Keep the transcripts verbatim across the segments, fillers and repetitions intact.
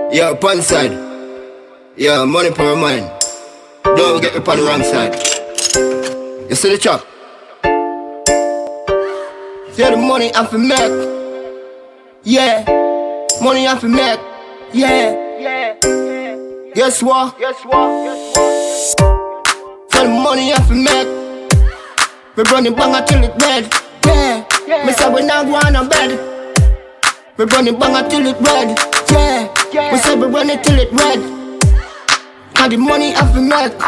Yeah, pun side. Yeah, money per mind. Don't get me on the wrong side. You see the chop? See the money I fi make. Yeah, money I fi make. Yeah, yeah, yeah. Guess what? Guess what? Guess what? See the money I fi make. We run it bang till it red. Yeah, yeah. Me say we not go on bed. We run it bang till it red. Yeah, yeah. We say we run it till it red. And the money I fi make.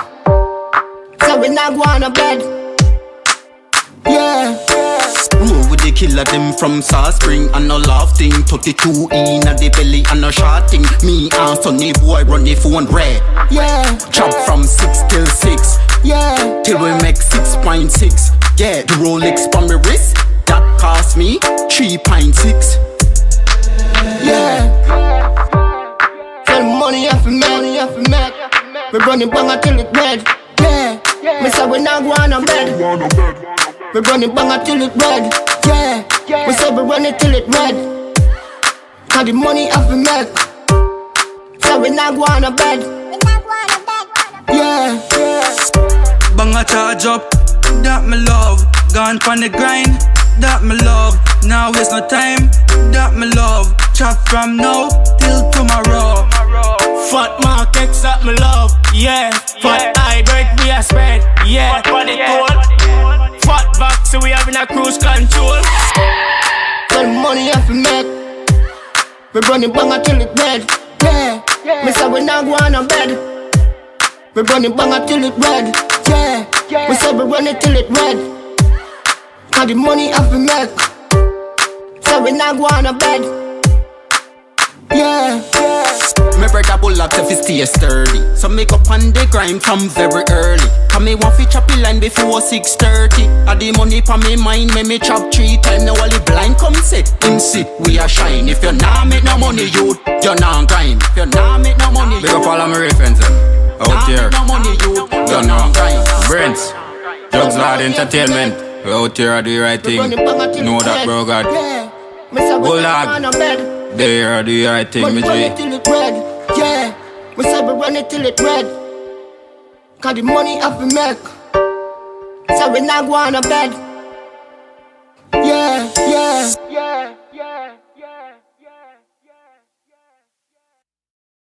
So we not go on bed. Yeah, yeah. Roll with the killer them from South Spring and no love thing. thirty-two in at the belly and no short thing. Me and Sonny boy run the phone red. Yeah, chop from six till six. Yeah, till we make six point six. Yeah, the Rolex on my wrist that cost me three point six. Yeah, tell the money I fi make, money I fi make. We run it bang till it red. Yeah, yeah. Me say we not go on bed. We run it bang till it red. Yeah, yeah. We say we run it till it red. Cause the money I fi make. So we not go on bed. Yeah, yeah. Bang a charge up, that me love. Gone from the grind, that me love. Now waste no time, that me love. Chop from now till tomorrow. Fat markets that me love, yeah. Fat hybrid we a spread, yeah. Fat body cool. Fat back so we having a cruise control. Tell the money I fi make. We run it bang till it red. Yeah, yeah. Me say we not go on bed. We run it bang till it red. Yeah, yeah. We say we run it till it red. Cause the money I fi make. So we not go on bed. Yeah, yeah. Me brother bull up if he stay sturdy. So make up on the grind from very early. Cause me want fi chop a line before six thirty. And the money pa me mind me me chop three times. Now all the blind come say him see we a shine. If you nah make no money you, you nah grind. If you nah make no money, big up all of my references out here. No money you, you know Brents, Drugs Lord Entertainment. We out here do the right thing. Know that, bro, God. Go lad. They are the right thing, me G. Yeah, we say we run it till it red. Cause the money I fi make. So we not go on bed.